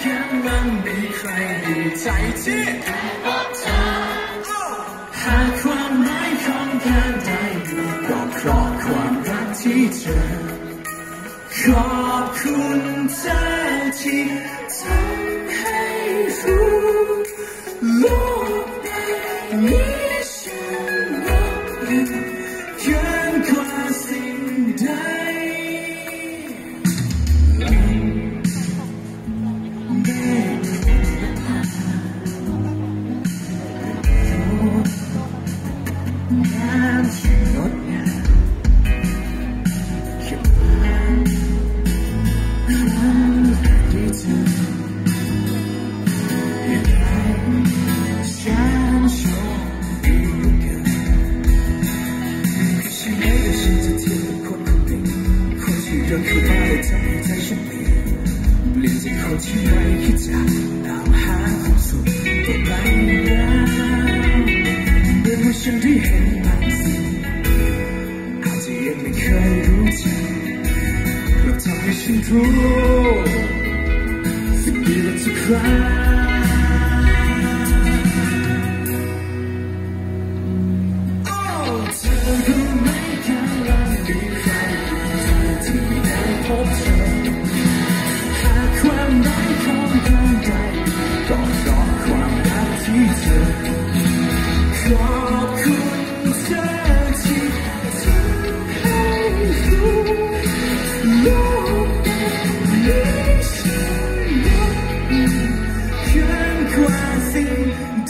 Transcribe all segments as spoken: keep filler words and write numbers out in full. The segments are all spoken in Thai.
ค่มันมีใครดีใจที่บอกเธอหากความหมายของการได้ดูก็เพราะความรักที่เธอขอบคุณเธอที่ทำให้รู้โลกใบนี้ฉันรักเกินกว่าสิ่งใดเดินเข้ามาเลยทำให้ใจฉันเปลี่ยนเปลี่ยนจากคนที่ไม่คิดจะตามหาความสุขก็ไปแล้วเมื่อว่าฉันได้เห็นบางสิ่งอาจจะยังไม่เคยรู้จักเราทำให้ฉันรู้สักทีละทุกครั้งเธอรู้ไหมกำลังมีใครที่ได้พบเธอหากความหมายของการได้ก็เพราะความรักที่เธอขอบคุณเธอที่ทำให้รู้โลกใบนี้ฉันรักเกินกว่าสิ่งใด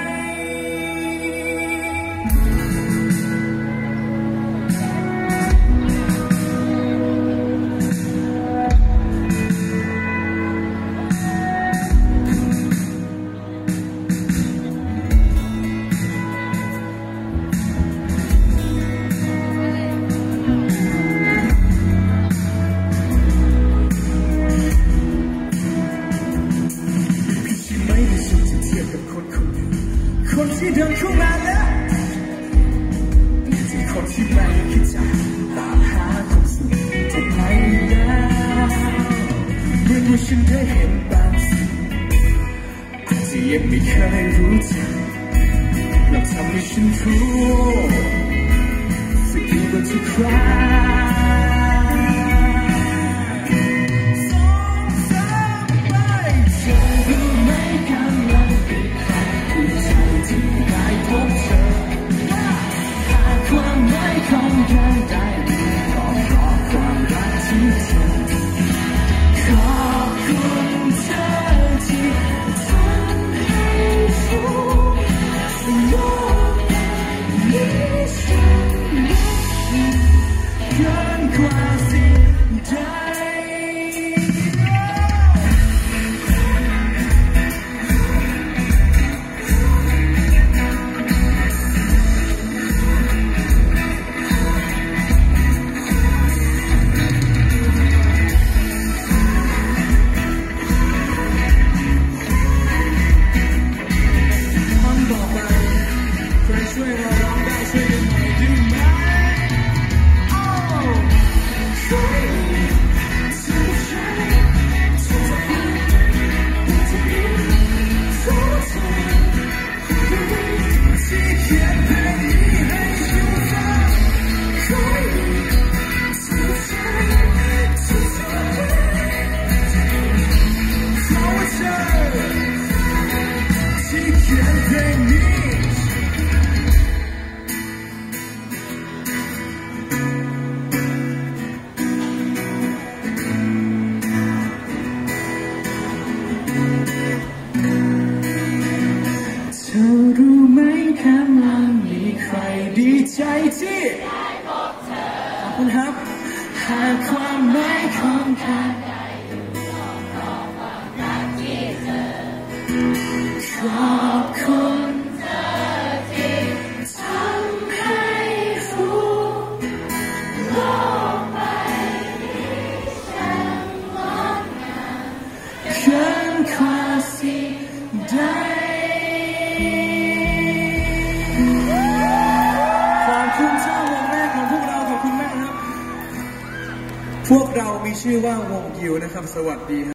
คนที่เดินเข้ามาแล้วเปลี่ยนจากคนที่ไม่คิดจะตามหาความสุขที่ไปแล้วเมื่อว่าฉันได้เห็นบางสิ่งอาจจะยังไม่เคยรู้จักเราทำให้ฉันรู้สักทีว่าทุกครั้งสองสามไปเธอรู้ไหมกำลังเป็นใครที่ได้พบเธอหากความหมายของการได้ก็เพราะความรักที่เธอขอบคุณเธอที่ทำให้รู้โลกใบนี้ฉันรักเกินกว่าสิ่งใดช่วยเราร้องได้ช่วยกันหน่อยได้ไหมโอ้ช่วยช่วยช่วยช่วยช่วยช่วยที่เขียนเพลงนี้ให้ฉันฟังช่วยช่วยช่วยช่วยช่วยเพราะว่าเธอที่เขียนเพลงนี้รู้ไหมกำลังมีใครดีใจที่ได้พบเธอขอบคุณครับหากความหมายของการได้อยู่ก็เพราะความรักที่เธอขอบคุณเธอที่ทำให้รู้โลกใบนี้ฉันงดงามเกินกว่าสิ่งใดพวกเรามีชื่อว่าวงยิวนะครับสวัสดี